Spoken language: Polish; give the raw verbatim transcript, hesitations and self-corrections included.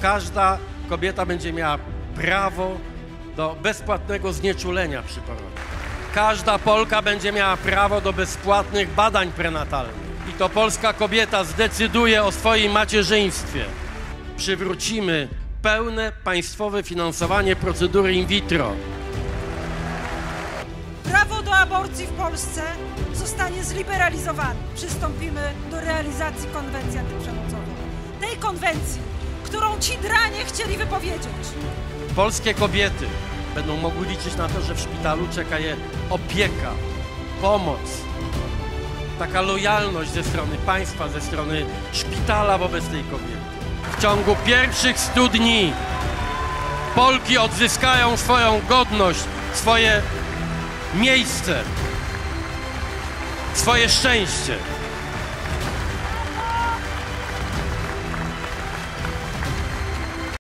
Każda kobieta będzie miała prawo do bezpłatnego znieczulenia przy porodzie. Każda Polka będzie miała prawo do bezpłatnych badań prenatalnych. I to polska kobieta zdecyduje o swoim macierzyństwie. Przywrócimy pełne państwowe finansowanie procedury in vitro. Prawo do aborcji w Polsce zostanie zliberalizowane. Przystąpimy do realizacji konwencji antyprzemocowej. Tej konwencji, którą ci dranie chcieli wypowiedzieć. Polskie kobiety będą mogły liczyć na to, że w szpitalu czeka je opieka, pomoc, taka lojalność ze strony państwa, ze strony szpitala wobec tej kobiety. W ciągu pierwszych stu dni Polki odzyskają swoją godność, swoje miejsce, swoje szczęście.